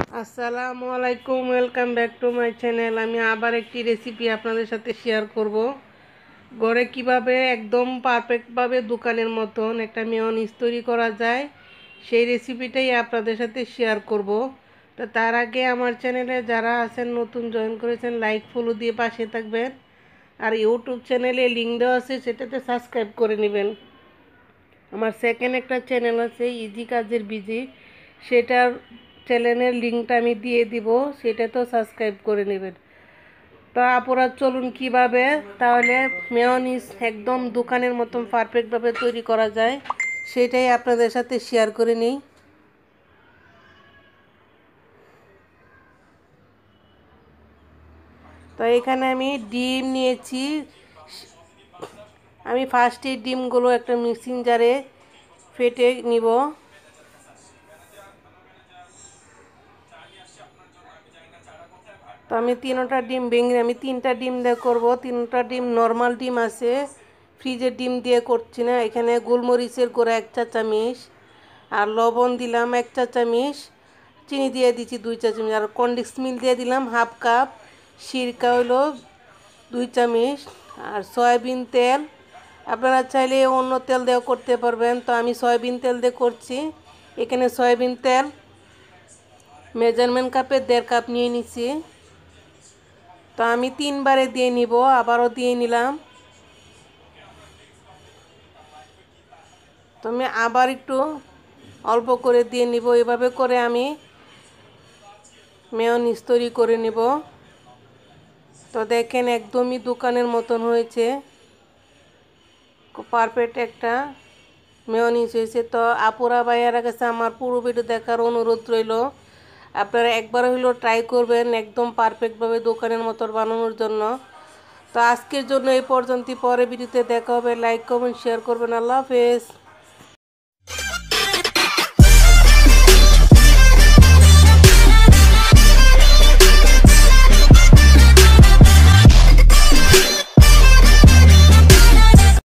আসসালামু আলাইকুম, welcome back to my channel. আমি আবার একটি রেসিপি আপনাদের সাথে শেয়ার করব। ঘরে কিভাবে একদম পারফেক্টভাবে দোকানের মতন একটা মেয়োনিজ তৈরি করা যায় সেই রেসিপিটাই আপনাদের সাথে শেয়ার করব। তো তার আগে আমার চ্যানেলে যারা আছেন নতুন জয়েন করেছেন, লাইক ফলো দিয়ে পাশে থাকবেন। আর ইউটিউব চ্যানেলে লিঙ্ক দেওয়া আছে, সেটাতে সাবস্ক্রাইব করে নেবেন। আমার সেকেন্ড একটা চ্যানেল আছে ইজি কাজের বিজি, সেটার চ্যানেলের লিঙ্কটা আমি দিয়ে দিব, সেটাতেও সাবস্ক্রাইব করে নেবেন। তো আপুরা চলুন কিভাবে তাহলে মেয়োনিজ একদম দোকানের মতন পারফেক্টভাবে তৈরি করা যায় সেটাই আপনাদের সাথে শেয়ার করে নিই। তো এখানে আমি ডিম নিয়েছি। আমি ফার্স্টে ডিমগুলো একটা মিক্সিং জারে ফেটে নিব। তো আমি তিনটা ডিম দিয়ে করব। তিনটা ডিম নর্মাল ডিম আছে, ফ্রিজের ডিম দিয়ে করছি না। এখানে গোলমরিচের গুঁড়া 1 চা চামচ, আর লবণ দিলাম 1 চা চামচ, চিনি দিয়ে দিচ্ছি 2 চা চামচ, আর কনডেন্স মিল্ক দিয়ে দিলাম 1/2 কাপ, সিরকা হইলো 2 চামচ, আর সয়াবিন তেল আপনারা চাইলে অন্য তেল দিয়েও করতে পারবেন। তো আমি সয়াবিন তেল দিয়ে করছি। এখানে সয়াবিন তেল মেজারমেন্ট কাপে 1.5 কাপ নিয়ে নিছি। তো আমি 3বারে দিয়ে নিব, আবারও দিয়ে নিলাম। তো আমি আবার একটু অল্প করে দিয়ে নিব। এভাবে করে আমি মেয়োনিজ তৈরি করে নিব। তো দেখেন একদমই দোকানের মতন হয়েছে, খুব পারফেক্ট একটা মেয়োনিজ হয়েছে। তো আপুরা ভাইয়ারা কাছে আমার পুরো ভিডিও দেখার অনুরোধ রইল। আপনারা একবার হইলেও ট্রাই করবেন একদম পারফেক্টভাবে দোকানের মতো বানানোর জন্য। তো আজকের জন্য এই পর্যন্ত, পরে ভিডিওতে দেখা হবে। লাইক কমেন্ট শেয়ার করবেন। আল্লাহ হাফেজ।